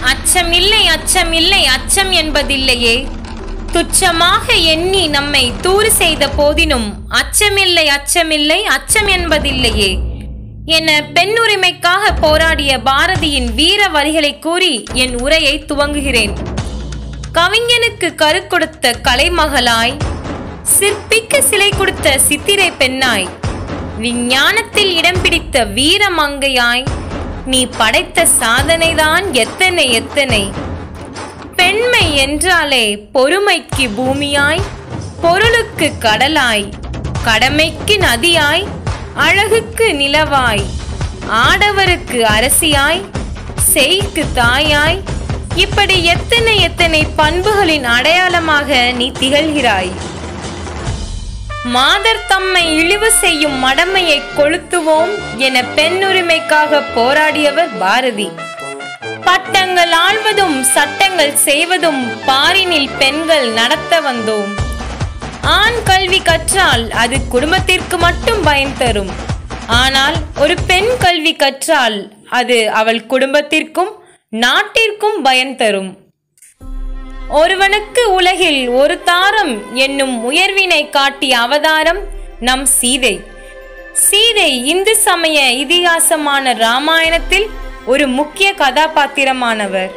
அச்சமில்லை அச்சமில்லை அச்சம் என்பதில்லையே, துச்சமாக எண்ணி நம்மை தூறு செய்த போதினும் அச்சமில்லை அச்சமில்லை அச்சம் என்பதில்லையே என பெண்ணுரிமைக்காக போராடிய பாரதியின் வீர வரிகளை கூறி என் உரையை துவங்குகிறேன். கவிஞனுக்கு கரு கொடுத்த கலைமகளாய், சிற்பிக்கு சிலை கொடுத்த சித்திரை பெண்ணாய், விஞ்ஞானத்தில் இடம் பிடித்த வீரமங்கையாய், நீ படைத்த சாதனைதான் எத்தனை எத்தனை. பெண்மை என்றாலே பொறுமைக்கு பூமியாய், பொருளுக்கு கடலாய், கடமைக்கு நதியாய், அழகுக்கு நிலவாய், ஆடவருக்கு அரசியாய், செய்க்கு தாயாய், இப்படி எத்தனை எத்தனை பண்புகளின் அடையாளமாக நீ திகழ்கிறாய். மாதர் தம்மை இழிவு செய்யும் மடமையை கொளுத்துவோம் என பெண்ணுரிமைக்காக போராடியவர் பாரதி. பட்டங்கள் ஆள்வதும் சட்டங்கள் செய்வதும் பாரினில் பெண்கள் நடத்த வந்தோம். ஆண் கல்வி கற்றால் அது குடும்பத்திற்கு மட்டும் பயன் தரும். ஆனால் ஒரு பெண் கல்வி கற்றால் அது அவள் குடும்பத்திற்கும் நாட்டிற்கும் பயன் தரும். ஒருவனுக்கு உலகில் ஒரு தாரம் என்னும் உயர்வினை காட்டிய அவதாரம் நம் சீதை. சீதை இந்து சமய இதிகாசமான ராமாயணத்தில் ஒரு முக்கிய கதாபாத்திரமானவர்.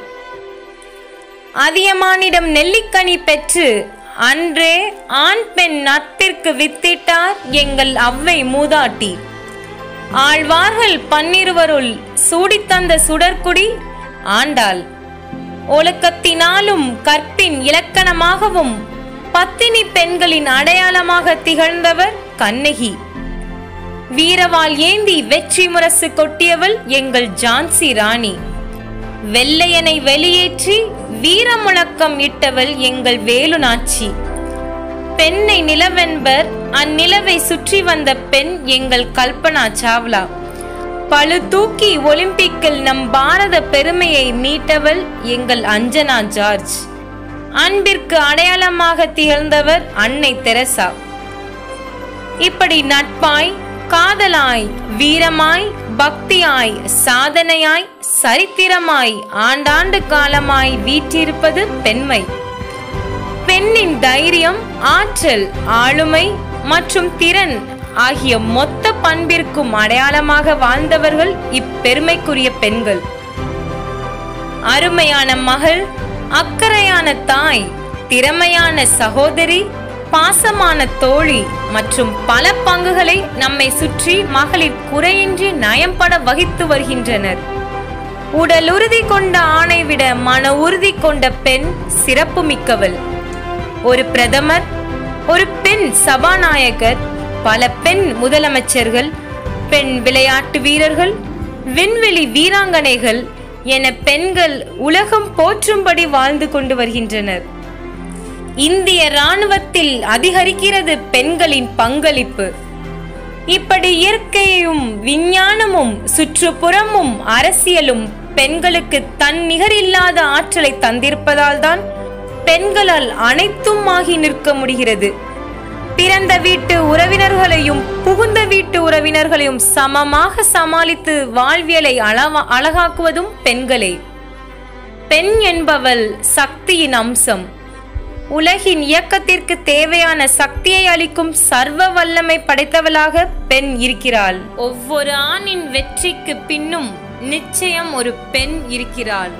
அதியமானிடம் நெல்லிக்கனி பெற்று அன்றே ஆண் பெண் நட்பிற்கு வித்திட்டார் எங்கள் அவ்வை மூதாட்டி. ஆழ்வார்கள் 12 சூடித்தந்த சுடற்குடி ஆண்டாள். ஒழுக்கத்தினாலும் கற்பின் இலக்கணமாகவும் பத்தினி பெண்களின் அடையாளமாக திகழ்ந்தவர் கண்ணகி. வீரவாள் ஏந்தி வெற்றி முரசு கொட்டியவள் எங்கள் ஜான்சி ராணி. வெள்ளையனை வெளியேற்றி வீர முழக்கம் இட்டவள் எங்கள் வேலுநாச்சி. பெண்ணை நிலவென்பர், அந்நிலவை சுற்றி வந்த பெண் எங்கள் கல்பனா சாவ்லா. பழு தூக்கி ஒலிம்பிக்கில் நம் பாரத பெருமையை மீட்டவள் எங்கள் அஞ்சனா ஜார்ஜ். அன்பிற்கு அடையாளமாக திகழ்ந்தவர் அன்னை தெரசா. இப்படி நட்பாய், காதலாய், வீரமாய், பக்தியாய், சாதனையாய், சரித்திரமாய், ஆண்டாண்டு காலமாய் வீற்றிருப்பது பெண்மை. பெண்ணின் தைரியம், ஆற்றல், ஆளுமை மற்றும் திறன் ஆகிய மொத்த பண்பிற்கும் அடையாளமாக வாழ்ந்தவர்கள் இப்பெருமைக்குரிய பெண்கள். அருமையான மகள், அக்கறையான தாய், திறமையான சகோதரி, பாசமான தோழி மற்றும் பல பங்குகளை நம்மை சுற்றி மகளிர் குறையின்றி நயம்பட வகித்து வருகின்றனர். உடல் உறுதி கொண்ட ஆணை விட மன உறுதி கொண்ட பெண் சிறப்பு மிக்கவள். ஒரு பிரதமர், ஒரு பெண் சபாநாயகர், பல பெண் முதலமைச்சர்கள், பெண் விளையாட்டு வீரர்கள், விண்வெளி வீராங்கனைகள் என பெண்கள் உலகம் போற்றும்படி வாழ்ந்து கொண்டு வருகின்றனர். இந்திய இராணுவத்தில் அதிகரிக்கிறது பெண்களின் பங்களிப்பு. இப்படி இயற்கையும் விஞ்ஞானமும் சுற்றுப்புறமும் அரசியலும் பெண்களுக்கு தன் நிகரில்லாத ஆற்றலை தந்திருப்பதால் தான் பெண்களால் அனைத்தும் ஆகி நிற்க முடிகிறது. பிறந்த வீட்டு உறவினர்களையும் புகுந்த வீட்டு உறவினர்களையும் சமமாக சமாளித்து வாழ்வியலை அழகாக்குவதும் பெண்களே. பெண் என்பவள் சக்தியின் அம்சம். உலகின் இயக்கத்திற்கு தேவையான சக்தியை அளிக்கும் சர்வ வல்லமை படைத்தவளாக பெண் இருக்கிறாள். ஒவ்வொரு ஆணின் வெற்றிக்கு பின்னும் நிச்சயம் ஒரு பெண் இருக்கிறாள்.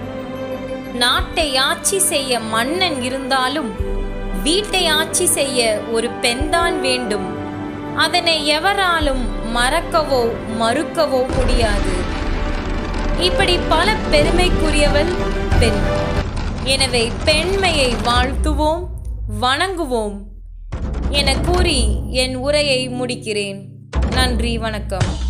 நாட்டை ஆட்சி செய்ய மன்னன் இருந்தாலும் வீட்டை ஆட்சி செய்ய ஒரு பெண்தான் வேண்டும். அதனை எவராலும் மறக்கவோ மறுக்கவோ முடியாது. இப்படி பல பெருமைக்குரியவள் பெண். எனவே பெண்மையை வாழ்த்துவோம், வணங்குவோம் என கூறி என் உரையை முடிக்கிறேன். நன்றி, வணக்கம்.